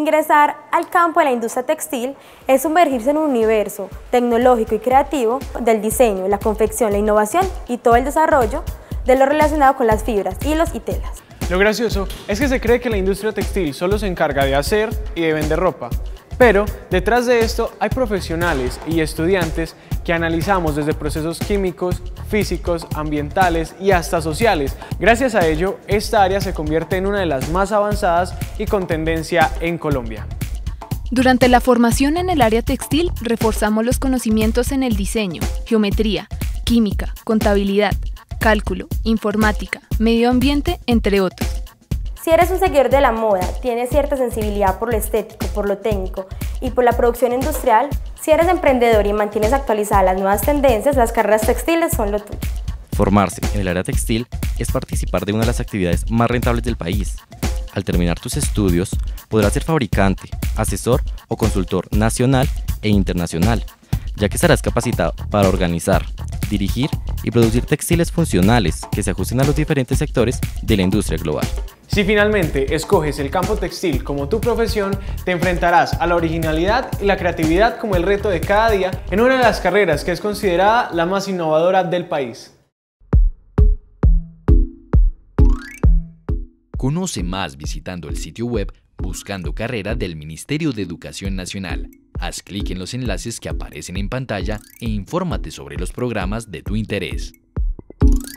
Ingresar al campo de la industria textil es sumergirse en un universo tecnológico y creativo del diseño, la confección, la innovación y todo el desarrollo de lo relacionado con las fibras, hilos y telas. Lo gracioso es que se cree que la industria textil solo se encarga de hacer y de vender ropa, pero detrás de esto hay profesionales y estudiantes que analizamos desde procesos químicos, físicos, ambientales y hasta sociales. Gracias a ello, esta área se convierte en una de las más avanzadas y con tendencia en Colombia. Durante la formación en el área textil, reforzamos los conocimientos en el diseño, geometría, química, contabilidad, cálculo, informática, medio ambiente, entre otros. Si eres un seguidor de la moda, tienes cierta sensibilidad por lo estético, por lo técnico y por la producción industrial, si eres emprendedor y mantienes actualizadas las nuevas tendencias, las carreras textiles son lo tuyo. Formarse en el área textil es participar de una de las actividades más rentables del país. Al terminar tus estudios, podrás ser fabricante, asesor o consultor nacional e internacional, ya que estarás capacitado para organizar, dirigir y producir textiles funcionales que se ajusten a los diferentes sectores de la industria global. Si finalmente escoges el campo textil como tu profesión, te enfrentarás a la originalidad y la creatividad como el reto de cada día en una de las carreras que es considerada la más innovadora del país. Conoce más visitando el sitio web Buscando Carrera del Ministerio de Educación Nacional. Haz clic en los enlaces que aparecen en pantalla e infórmate sobre los programas de tu interés.